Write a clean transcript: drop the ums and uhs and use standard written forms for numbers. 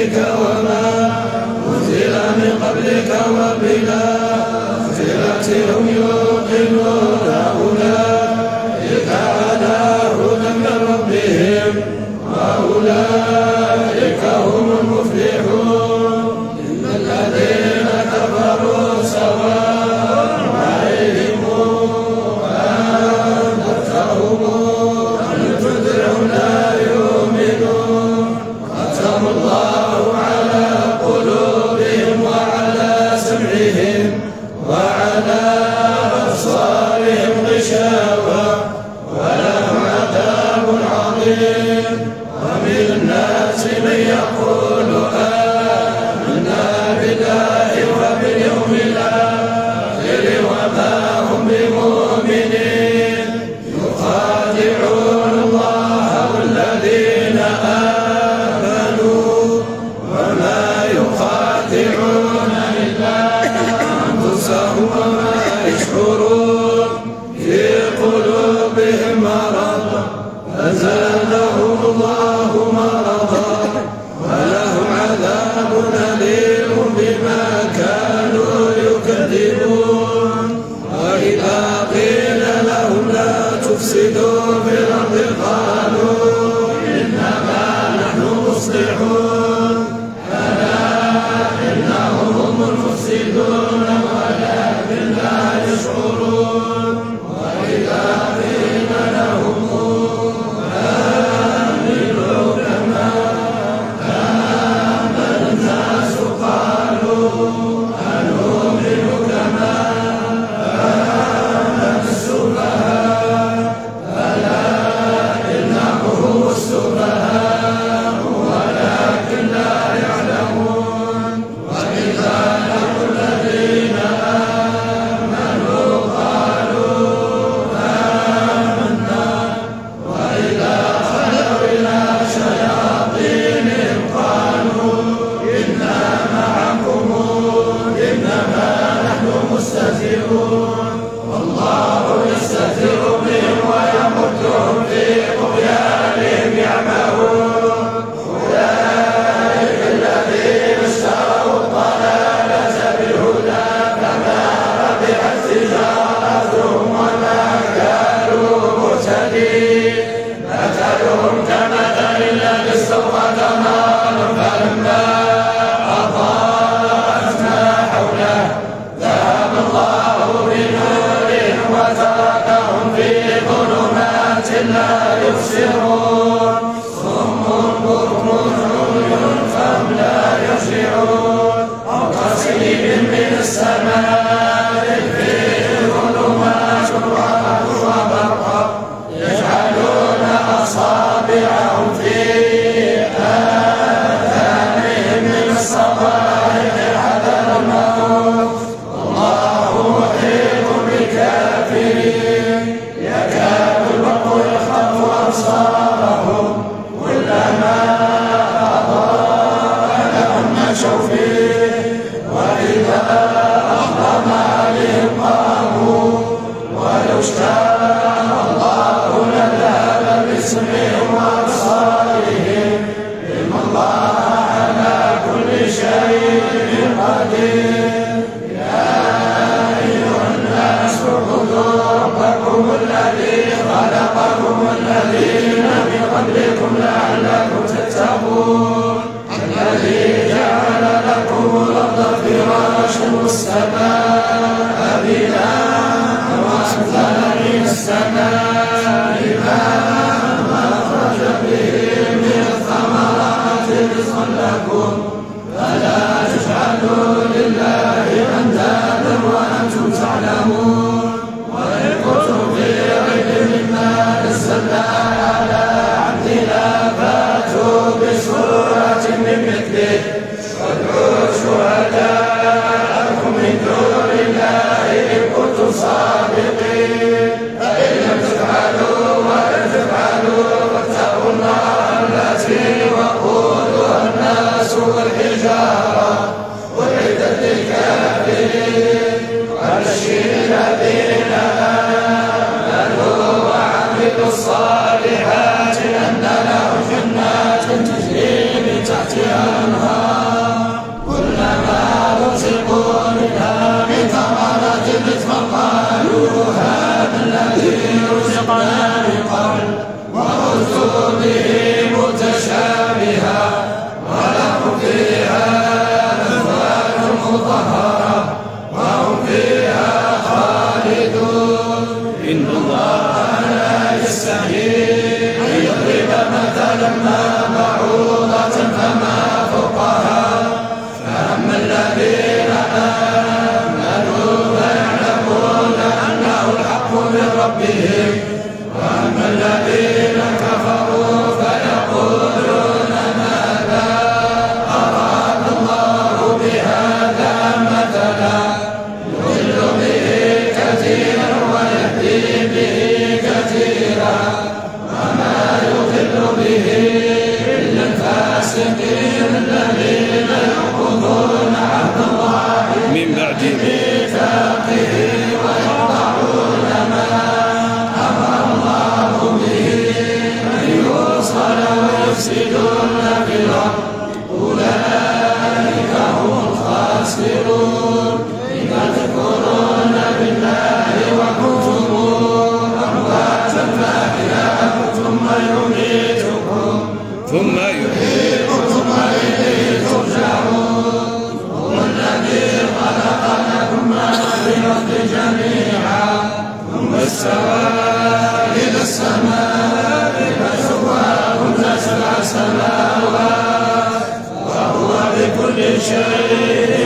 قبلك وما أنزل من قبلك وبلا صراطهم يوقنون أولئك على هدى من ربهم وأولئك هم المفلحون. إن الذين كفروا سواء عليهم أنذرتهم أم تنذرهم لا يؤمنون. ختم الله على قلوبهم وعلى سمعهم وعلى أبصارهم غشاوة ولهم عذاب عظيم. ومن الناس من يقول آمنا بالله وباليوم الآخر وما هم بمؤمنين يخادعون الله والذين آمنوا وما يخادعون إلا أنفسهم وما يشعرون. في قلوبهم مرض فزادهم الله مرضا ولهم عذاب أليم بما كانوا يكذبون. وإذا قيل لهم لا تفسدوا في الأرض قالوا إنما نحن مصلحون ألا إنهم هم المفسدون ولكن لا يشعرون. وإذا قيل لهم آمنوا كما آمن الناس قالوا أنؤمن كما آمن السفهاء ألا إنهم هم السفهاء ولكن لا يعلمون. وإذا لقوا الذين آمنوا قالوا آمنا وإذا خلوا إلى شياطينهم قالوا إنا معكم إنما نحن مستهزئون. والله يستهزئ بهم ويمدهم في طغيانهم يعمهون. أولئك الذين اشتروا الضلالة بالهدى فما ربحت تجارتهم وما كانوا مهتدين. مثلهم كمثل الذي استوقد نارا فلما أضاءت ما حوله ذهب الله بنورهم وتركهم في ظلمات لا يبصرون. صم بكم عمي فهم لا يرجعون. أو كصيب من السماء فيه ظلمات ورعد وبرق يجعلون أصابعهم في آذانهم من الصواعق حذر الموت والله محيط بالكافرين. يكاد البرق يخطف أبصارهم كلما أضاء لهم مشوا فيه وإذا أظلم عليهم قاموا ولو شاء الله لذهب بسمعهم وأبصارهم إن الله على كل شيء قدير. يا أيها الناس اعبدوا ربكم الذي خلقكم والذين من قبلكم لعلكم تتقون. الذي جعل لكم الأرض فراشا والسماء بناء وأنزل من السماء ماء أخرج به من الثمرات رزقا لكم فلا تجعلوا لله أندادا وأنتم تعلمون. وإن كنتم في ريب مما نزلنا على عبدنا فأتوا بسورة من مثله وادعوا شهداءكم من دون الله إن كنتم صادقين. فإن لم تفعلوا ولن تفعلوا فاتقوا النار التي وقودها الناس والحجارة أعدت للكافرين. وبشر الذين آمنوا وعملوا الصالحات أن لهم جنات تجري من تحتها الأنهار مطهرة وهم فيها خالدون. إن الله لا يستحيي أن يضرب مثلا ما بعوضة فما فوقها فأما الذين آمنوا فيعلمون أنه الحق من ربهم وأما الذين كفروا فيقولون ماذا أراد الله بهذا مثلا يضل به كثيرا ويهدي به كثيرا وما يضل به إلا الفاسقين الذين ينقضون عهد الله من بعد ميثاقه ويقطعون ما أمر الله به أن يوصل ويفسدون في الأرض أولئك هم الخاسرون. إذ تكفرون بالله وكنتم أمواتا فأحياكم ثم يميتكم ثم يحييكم ثم إليه ترجعون. هو الذي خلق لكم ما في الأرض جميعا ثم استوى إلى السماء فسواهن 7 سماوات وهو بكل شيء